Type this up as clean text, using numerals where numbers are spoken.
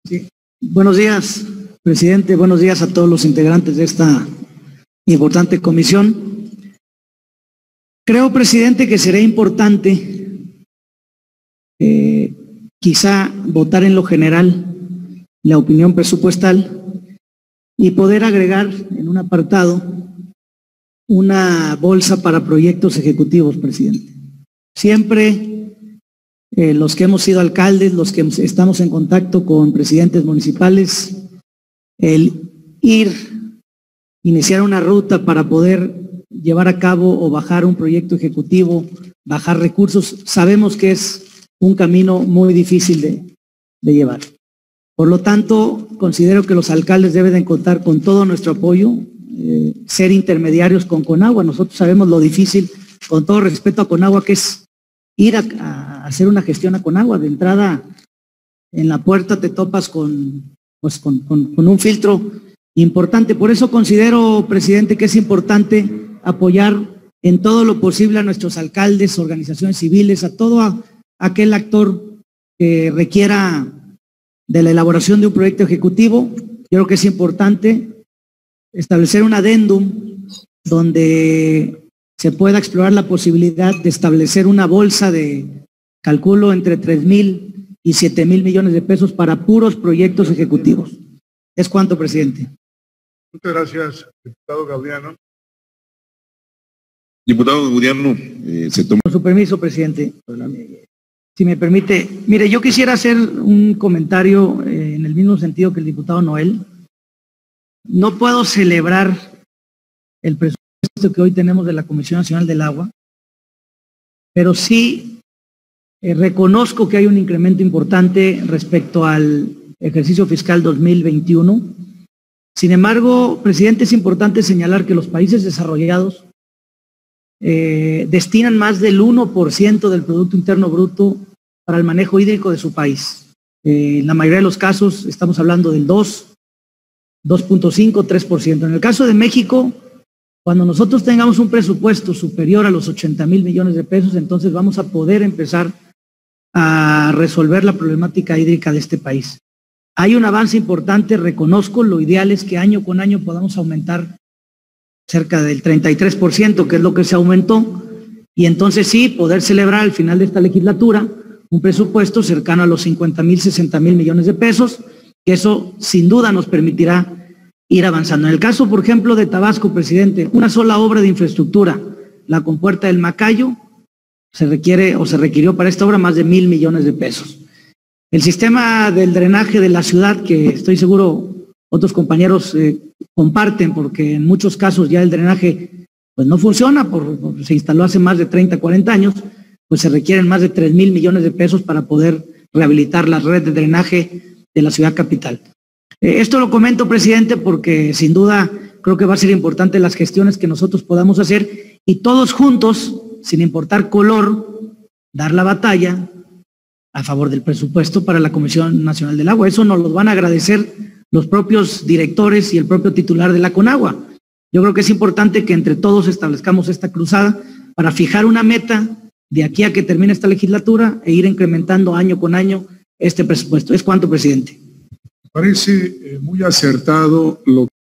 Sí. Buenos días, presidente. Buenos días a todos los integrantes de esta importante comisión. Creo, presidente, que será importante quizá votar en lo general la opinión presupuestal y poder agregar en un apartado una bolsa para proyectos ejecutivos, presidente. Siempre los que hemos sido alcaldes, los que estamos en contacto con presidentes municipales, el iniciar una ruta para poder llevar a cabo o bajar un proyecto ejecutivo, bajar recursos, sabemos que es un camino muy difícil de llevar. Por lo tanto, considero que los alcaldes deben de contar con todo nuestro apoyo, ser intermediarios con Conagua. Nosotros sabemos lo difícil, con todo respeto a Conagua, que es ir a hacer una gestión a Conagua. De entrada, en la puerta te topas con un filtro importante. Por eso considero, presidente, que es importante apoyar en todo lo posible a nuestros alcaldes, organizaciones civiles, a todo aquel actor que requiera de la elaboración de un proyecto ejecutivo. Yo creo que es importante establecer un adendum donde se pueda explorar la posibilidad de establecer una bolsa de, calculo, entre 3,000 y 7,000 millones de pesos para puros proyectos ejecutivos. ¿Es cuánto, presidente? Muchas gracias, diputado Gaudiano. Diputado Gaudiano, se toma. Con su permiso, presidente. Si me permite, mire, yo quisiera hacer un comentario en el mismo sentido que el diputado Noel. No puedo celebrar el presupuesto que hoy tenemos de la Comisión Nacional del Agua, pero sí reconozco que hay un incremento importante respecto al ejercicio fiscal 2021. Sin embargo, presidente, es importante señalar que los países desarrollados destinan más del 1% del Producto Interno Bruto para el manejo hídrico de su país. En la mayoría de los casos estamos hablando del 2.5, 3%. En el caso de México, cuando nosotros tengamos un presupuesto superior a los 80,000 millones de pesos, entonces vamos a poder empezar a resolver la problemática hídrica de este país. Hay un avance importante, reconozco, lo ideal es que año con año podamos aumentar cerca del 33%, que es lo que se aumentó, y entonces sí, poder celebrar al final de esta legislatura un presupuesto cercano a los 50,000, 60,000 millones de pesos, que eso sin duda nos permitirá ir avanzando. En el caso, por ejemplo, de Tabasco, presidente, una sola obra de infraestructura, la compuerta del Macayo, se requirió para esta obra más de 1,000 millones de pesos. El sistema del drenaje de la ciudad, que estoy seguro otros compañeros comparten, porque en muchos casos ya el drenaje pues no funciona, se instaló hace más de 30, 40 años, pues se requieren más de 3,000 millones de pesos para poder rehabilitar la red de drenaje de la ciudad capital. Esto lo comento, presidente, porque sin duda creo que va a ser importante las gestiones que nosotros podamos hacer y todos juntos, sin importar color, dar la batalla a favor del presupuesto para la Comisión Nacional del Agua. Eso nos lo van a agradecer los propios directores y el propio titular de la Conagua. Yo creo que es importante que entre todos establezcamos esta cruzada para fijar una meta de aquí a que termine esta legislatura e ir incrementando año con año este presupuesto. ¿Es cuánto, presidente? Parece muy acertado lo